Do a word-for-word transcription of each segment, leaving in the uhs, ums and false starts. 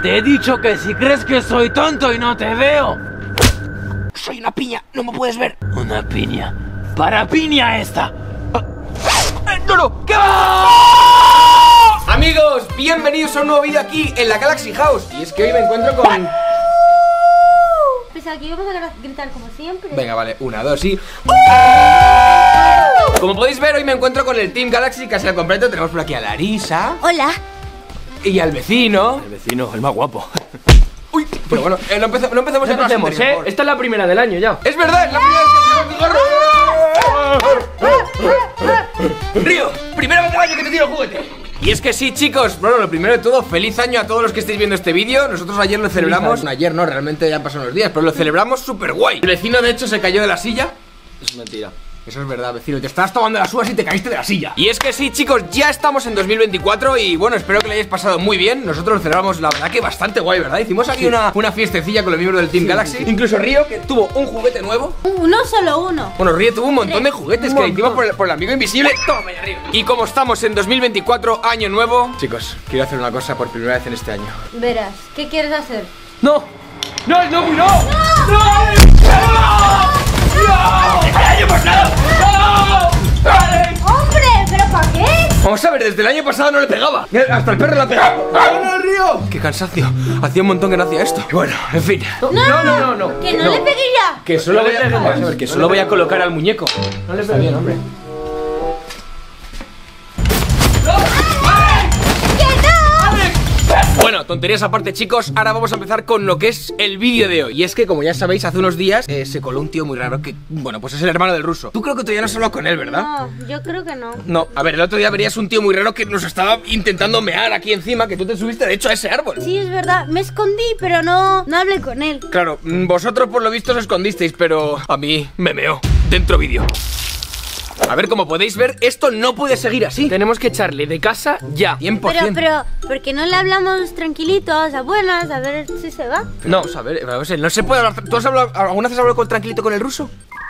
Te he dicho que si crees que soy tonto y no te veo. Soy una piña, no me puedes ver. Una piña. ¡Para piña esta! ¡Eh, no, no! ¿Qué va? Amigos, bienvenidos a un nuevo vídeo aquí en la Galaxy House. Y es que hoy me encuentro con... Pues aquí vamos a gritar como siempre. Venga, vale, una, dos y... Como podéis ver, hoy me encuentro con el Team Galaxy casi al completo. Tenemos por aquí a Larisa. Hola. Y al vecino. El vecino, el más guapo. Uy, pero bueno, eh, no, empece, no empecemos ya. No empecemos, ¿eh? Esta es la primera del año ya. Es verdad, es la primera vez que te gorro. Río, primera vez del año que te tiro juguete. Y es que sí, chicos, bueno, lo primero de todo, feliz año a todos los que estéis viendo este vídeo. Nosotros ayer lo celebramos, ayer no, realmente ya pasaron los días, pero lo celebramos súper guay. El vecino de hecho se cayó de la silla. Es mentira. Eso es verdad, vecino, te estabas tomando las uvas y te caíste de la silla. Y es que sí, chicos, ya estamos en dos mil veinticuatro y bueno, espero que lo hayáis pasado muy bien. Nosotros lo celebramos, la verdad que bastante guay, ¿verdad? Hicimos aquí sí. una, una fiestecilla con los miembros del Team sí, Galaxy sí. Incluso Río, que tuvo un juguete nuevo. Uno, solo uno. Bueno, Río tuvo un montón de juguetes un que le hicimos por el, por el amigo invisible. Toma ya, Río. Y como estamos en dos mil veinticuatro, año nuevo, chicos, quiero hacer una cosa por primera vez en este año. Verás, ¿qué quieres hacer? ¡No! ¡No, no, no! ¡No! ¡No! ¡No! ¡No! ¡El año pasado! ¡No! ¡Vale! ¡Hombre! ¿Pero para qué? Vamos a ver, desde el año pasado no le pegaba. Hasta el perro le ha pegado. ¡No, no, Río! ¡Qué cansancio! Hacía un montón que no hacía esto. Y bueno, en fin. No, no, no, no. no. Que no, no le pegue ya. Que solo no voy a, vamos a ver, que solo voy a colocar al muñeco. No le pegue bien, hombre. Bueno, tonterías aparte, chicos, ahora vamos a empezar con lo que es el vídeo de hoy. Y es que, como ya sabéis, hace unos días eh, se coló un tío muy raro que, bueno, pues es el hermano del ruso. Tú creo que todavía no has hablado con él, ¿verdad? No, yo creo que no. No, a ver, el otro día verías un tío muy raro que nos estaba intentando mear aquí encima, que tú te subiste, de hecho, a ese árbol. Sí, es verdad, me escondí, pero no, no hablé con él. Claro, vosotros por lo visto os escondisteis, pero a mí me meó. Dentro vídeo. A ver, como podéis ver, esto no puede seguir así. Tenemos que echarle de casa ya. cien por Pero, cien. pero, ¿por qué no le hablamos tranquilitos, a buenas, a ver si se va? No, a ver, a ver, no se puede hablar. ¿Tú has hablado, alguna vez has hablado con tranquilito con el ruso?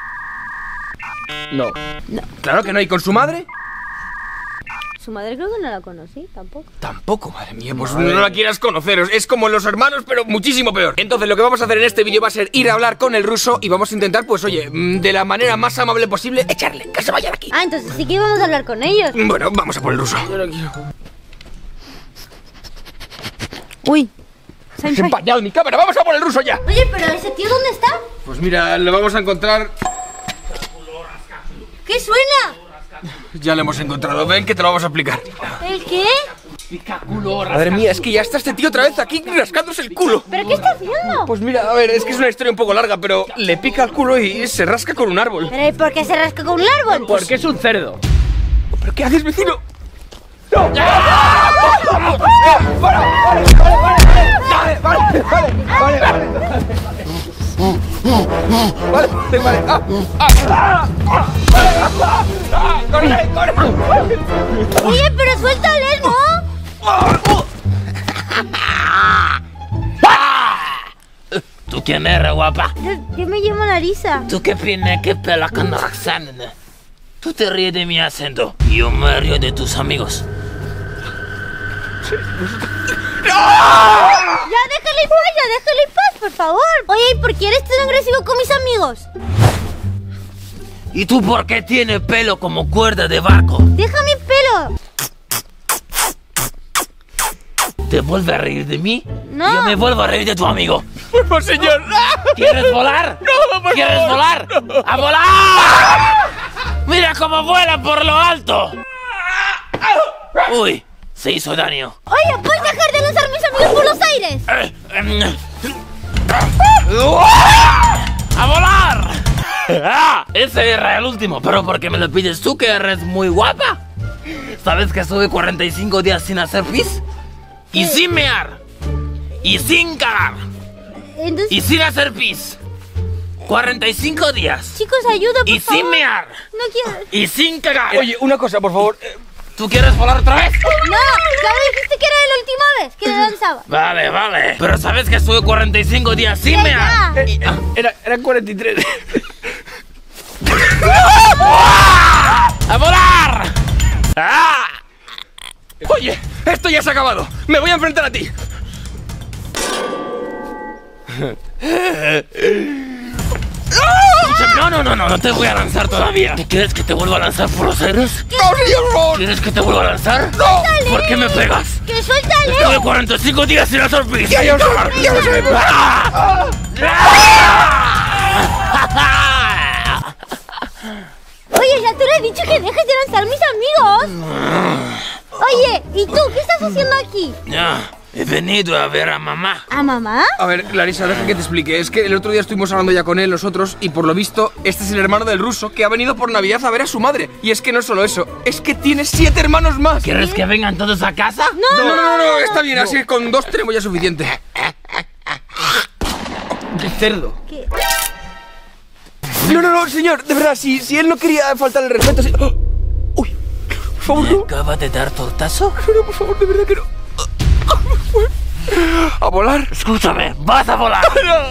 No. No. Claro que no, ¿y con su madre? Su madre creo que no la conocí, tampoco. Tampoco, madre mía, pues no la quieras conocer. Es como los hermanos, pero muchísimo peor. Entonces lo que vamos a hacer en este vídeo va a ser ir a hablar con el ruso y vamos a intentar, pues oye, de la manera más amable posible, echarle, que se vaya de aquí. Ah, entonces sí que íbamos a hablar con ellos. Bueno, vamos a por el ruso. Yo no quiero. Uy, se ha empañado mi cámara, vamos a por el ruso ya. Oye, pero ese tío, ¿dónde está? Pues mira, lo vamos a encontrar. ¿Qué suena? Ya lo hemos encontrado, ven que te lo vamos a explicar. ¿El qué? Madre mía, es que ya está este tío otra vez aquí rascándose el culo. ¿Pero qué está haciendo? Pues mira, a ver, es que es una historia un poco larga, pero le pica el culo y se rasca con un árbol. ¿Pero y por qué se rasca con un árbol? Porque es un cerdo. ¿Pero qué haces, vecino? ¡No! ¡Vale, vale, vale, vale, vale, vale! Vale, vale, ah, ah, ah, vale, ah, ah, corre, corre. Oye, pero suéltale, ¿no? ¿Tú quién eres, guapa? Yo, yo me llamo Larisa. ¿Tú qué pena, qué pela con Roxana? Tú te ríes de mi acento y yo me río de tus amigos. Ya, déjale en paz, ya, déjale en paz, por favor. Oye, ¿y por qué eres tan agresivo con mis amigos? ¿Y tú por qué tienes pelo como cuerda de barco? Deja mi pelo. ¿Te vuelves a reír de mí? No. Yo me vuelvo a reír de tu amigo. ¡Oh, señor! ¿Quieres volar? No, por ¿Quieres favor, volar? no. ¡A volar! ¡Mira cómo vuela por lo alto! ¡Uy! Se hizo daño. Oye, ¿puedes dejar de lanzar mis amigos por los aires? Eh, em, ¡A volar! Ah, ese era el último, pero ¿por qué me lo pides tú, que eres muy guapa? ¿Sabes que estuve cuarenta y cinco días sin hacer pis? Y sin mear. Y sin cagar. Entonces... Y sin hacer pis. cuarenta y cinco días. Chicos, ayuda, por Y favor. sin mear. No quiero... Y sin cagar. Oye, una cosa, por favor. ¿Tú quieres volar otra vez? No, ya me dijiste que era la última vez que le lanzaba. Vale, vale. Pero ¿sabes que estuve cuarenta y cinco días sin Ya, mear? ya. Eh, era, eran cuarenta y tres. ¡A volar! ¡Ah! Oye, esto ya se ha acabado. Me voy a enfrentar a ti. No, no, no, no, no te voy a lanzar todavía. ¿Qué quieres que te vuelva a lanzar por los aires? ¡No, señor Ron! ¿Quieres que te vuelva a lanzar? ¡No! ¿Por qué me pegas? ¡Que suéltale! Estuve cuarenta y cinco días sin hacer pis. ¡Ya, ya lo sabemos! ¡Ya lo sabemos! ¡Ah! Oye, ya te lo he dicho que dejes de lanzar mis amigos. Oye, ¿y tú qué estás haciendo aquí? Ya, he venido a ver a mamá. ¿A mamá? A ver, Clarisa, deja que te explique. Es que el otro día estuvimos hablando ya con él nosotros y por lo visto este es el hermano del ruso que ha venido por Navidad a ver a su madre. Y es que no es solo eso, es que tiene siete hermanos más. ¿Quieres que vengan todos a casa? No, No, no, no, no, está bien, así con dos tenemos ya suficiente. ¡Qué cerdo! ¿Qué? No, no, no, señor, de verdad, si, si él no quería faltarle el respeto... Si... ¡Oh! ¡Uy! Por favor, no. ¿Acaba de dar tortazo? No, por favor, de verdad que no. ¿A volar? Escúchame, vas a volar.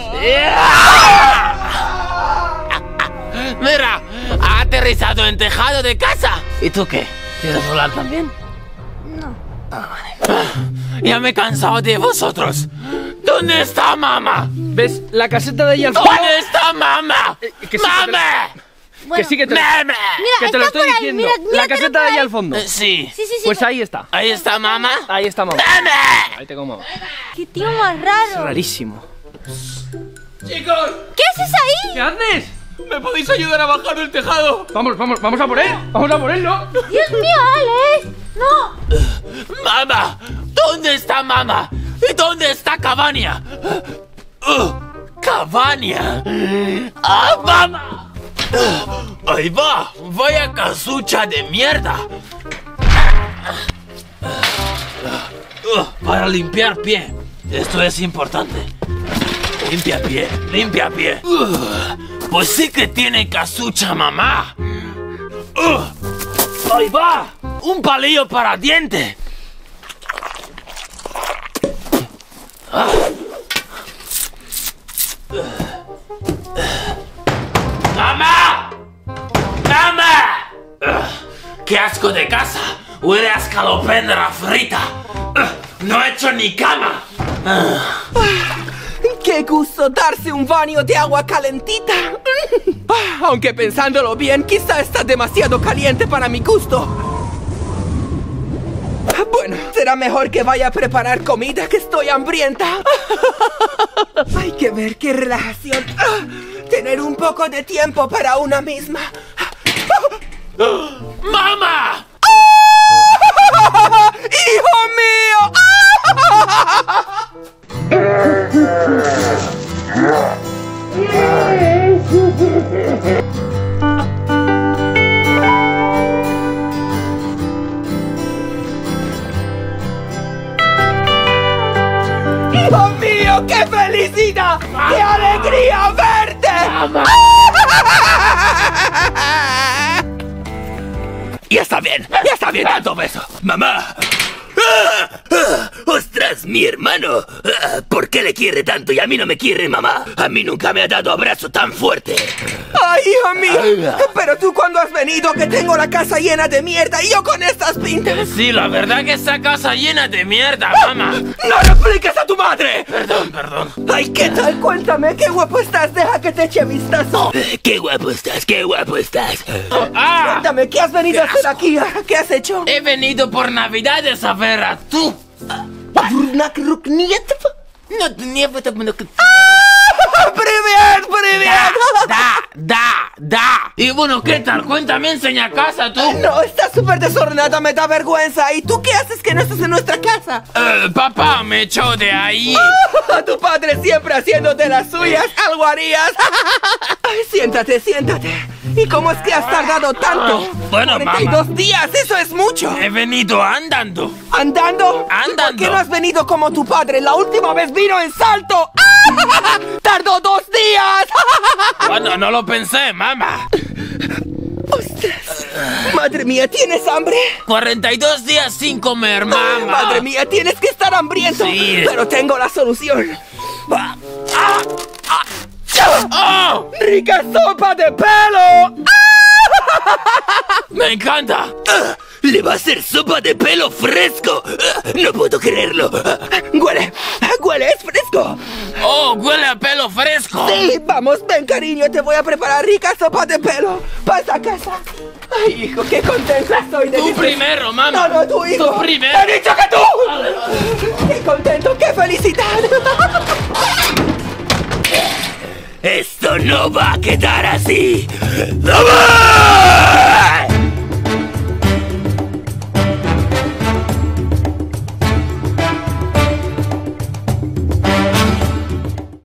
Mira, ha aterrizado en tejado de casa. ¿Y tú qué? ¿Quieres volar también? No. Ah, vale. Ya me he cansado de vosotros. ¿Dónde está mamá? ¿Ves? La caseta de ella al fondo. ¿Dónde está mamá? Eh, que sí, ¡Mamá! Bueno, Que sí que te, ¡Mamá! Mira, que te lo está estoy por ahí, diciendo. mira, La míratelo caseta por de ahí. ella al fondo. Eh, Sí. Sí, sí, sí. Pues ahí está. Ahí está mamá. Ahí está mamá. ¡Mamá! Ahí te como. Qué tío más raro. Rarísimo. ¡Chicos! ¿Qué haces ahí? ¿Qué haces? ¿Me podéis ayudar a bajar del tejado? Vamos, vamos, vamos a por él. Vamos a por él, ¿no? Dios mío, Alex. No. ¡Mamá! ¿Dónde está mamá? ¿Y dónde está Cavania? Uh, ¡Cavania! ¡Ah, mamá! Uh, ¡Ahí va! ¡Vaya casucha de mierda! Uh, para limpiar pie. Esto es importante. Limpia pie, limpia pie. Uh, pues sí que tiene casucha, mamá. Uh, ¡Ahí va! ¡Un palillo para diente! Ah. ¡Mamá! ¡Mamá! Uh, ¡Qué asco de casa! Huele a escalopendra frita. Uh, ¡No he hecho ni cama! Uh. ¡Qué gusto darse un baño de agua calentita! Aunque pensándolo bien, quizá está demasiado caliente para mi gusto. Bueno, será mejor que vaya a preparar comida, que estoy hambrienta. Hay que ver qué relajación. Tener un poco de tiempo para una misma. ¡Mamá! ¡Hijo mío! ¡Hijo mío! ¡Qué felicidad! ¡Qué alegría verte! Ya está bien, ya está bien tanto beso. ¡Mamá! ¡Ah! ¡Ah! ¡Ostras, mi hermano! Ah, ¿por qué le quiere tanto y a mí no me quiere, mamá? A mí nunca me ha dado abrazo tan fuerte. ¡Ay, hijo mío! Pero tú cuando has venido que tengo la casa llena de mierda y yo con estas pintas. Sí, la verdad que esta casa llena de mierda, mamá. ¡No repliques a tu madre! Perdón, perdón. ¡Ay, qué tal! Cuéntame, qué guapo estás, deja que te eche vistazo. ¡Qué guapo estás, qué guapo estás! Cuéntame, ¿qué has venido a hacer aquí? ¿Qué has hecho? He venido por Navidades a ver a tú. No tenía... ¡Привет, привет! Da, da, da. Y bueno, ¿qué tal? Cuéntame, enseña casa, tú. No, está súper desordenada, me da vergüenza. ¿Y tú qué haces que no estás en nuestra casa? Eh, papá me echó de ahí. Tu padre siempre haciéndote las suyas, algo harías. Ay, siéntate, siéntate. ¿Y cómo es que has tardado tanto? Bueno, cuarenta y dos días, eso es mucho. He venido andando. ¿Andando? Andando. ¿Por qué no has venido como tu padre? La última vez vino en salto. ¡Tardó dos días! Bueno, no lo pensé, mamá. ¡Ostras! Madre mía, ¿tienes hambre? cuarenta y dos días sin comer, mamá. Madre mía, tienes que estar hambriento. Sí. Pero tengo la solución. Ah, ah, ah. ¡Oh! ¡Rica sopa de pelo! ¡Me encanta! Ah, ¡le va a hacer sopa de pelo fresco! Ah, ¡no puedo creerlo! Ah, Huele, huele, es fresco. ¡Oh, huele a pelo fresco! Sí, vamos, ven cariño, te voy a preparar rica sopa de pelo. Pasa a casa. Ay, hijo, qué contenta estoy de ¡Tú que- primero, mamá! No, no, tu hijo. ¡Tú primero! ¡He dicho que tú! ¡Qué contento, qué felicidad! ¡esto no va a quedar así! ¡Vamos!